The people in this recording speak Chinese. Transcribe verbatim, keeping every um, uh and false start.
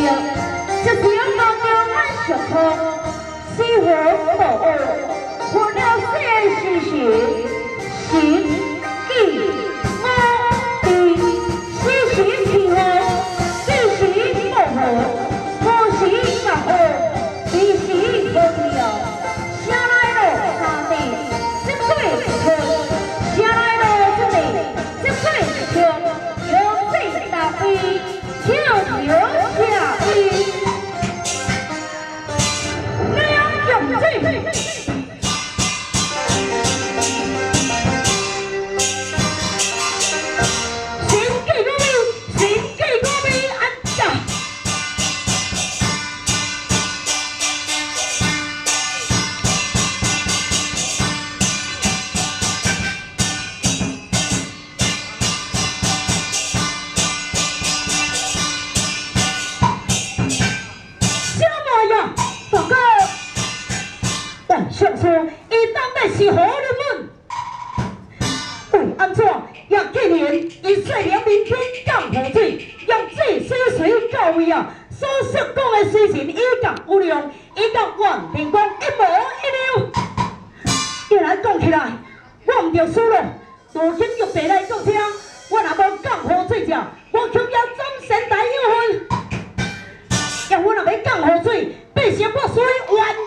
就是要高调俺上课，西河保护，破了些事情，心记我的事情平安，事情保护，我心保护，事情保了，下来了三年，这岁数，下来了这里，这岁数，有最大威，就有下威。 上说，伊当的是好人们，为安怎也纪念以色列民军降河水，用这水水到位啊！所说讲的事情，伊甲有量，伊甲完全讲一模一样。要来讲起来，我唔着输了。如今玉白来讲听，我若无降河水者，我却要总神大有份。要我若要降河水，变成我属于完。